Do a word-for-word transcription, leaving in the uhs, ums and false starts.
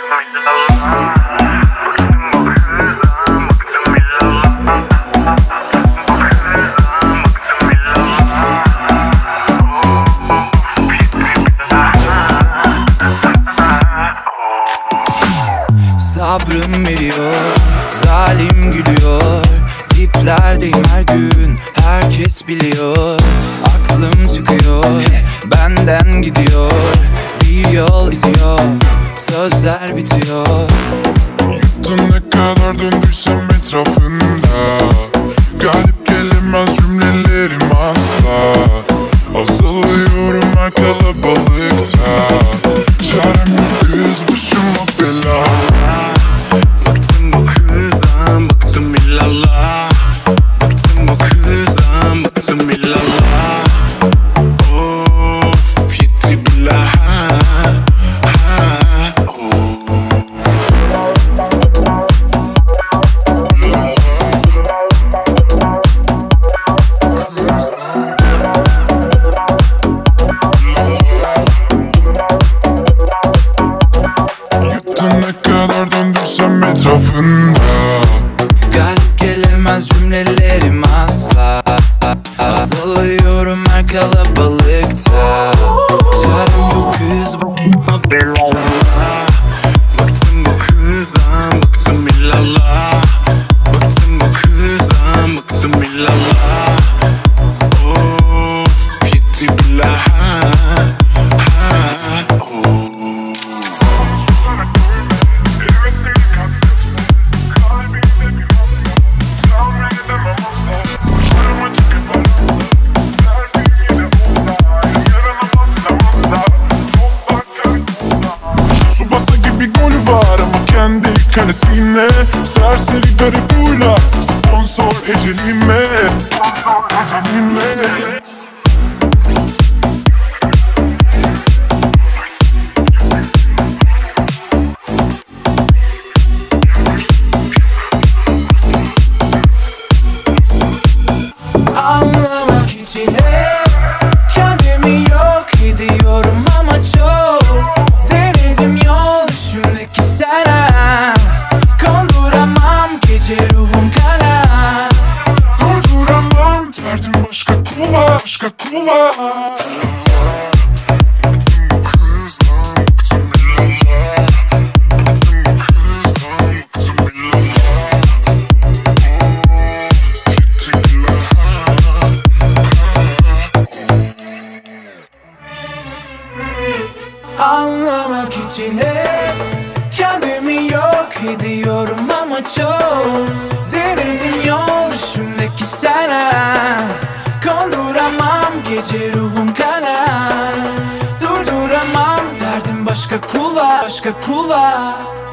Sabrım veriyor, zalim gülüyor. Diplerdeyim her gün, herkes biliyor. Aklım çıkıyor, benden gidiyor. Bir yol iziyor, sözler bitiyor. Yuttum ne kadar döndürsem etrafında. Galip gelemez cümlelerim asla. Azalıyorum her kalabalıkta. Çarem yok kız, başıma bela. Bıktım bu kızdan, bıktım illallah. Bıktım bu kızdan, bıktım illallah. Of, yetti billah. Ne kadar döndürsem etrafında. Galip gelemez cümlelerim asla. Azalıyorum her kalabalıkta. Çarem yok kız, başıma bela. Bıktım bu kızdan, bıktım illallah. Bıktım bu kızdan, bıktım illallah. Of, yetti billah. Var ama kendi kalesine. Serseri garip huylar, sponsor ecelime. Sponsor ecelime. Anlamak için hep kendimi yok ediyorum ama çok denedim yol düşümdeki sana. Konduramam gece ruhum kana. Durduramam derdim başka kula, başka kula. Bıktım bu kızdan, bıktım illallah. Bıktım bu kızdan, bıktım illallah. Of, yetti billah. Anlamak için hep kendimi yok ediyorum ama çok denedim yol düşümdeki sana. Konduramam gece ruhum kana. Durduramam derdim başka kula, başka kula.